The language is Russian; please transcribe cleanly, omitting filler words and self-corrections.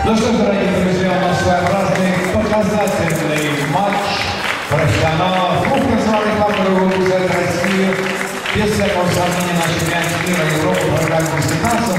Ну что ж, дорогие друзья, у нас своеобразный показательный матч профессионалов. Клуб национальных факторов выпускает Россию без всякого сомнения на чемпионате мира Европы в программе 18.